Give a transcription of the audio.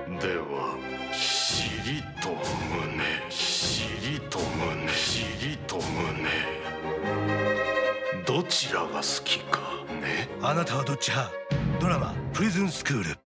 では尻と胸、尻と胸、尻と胸、どちらが好きかね。 あなたはどっち派？ドラマ「プリズンスクール」。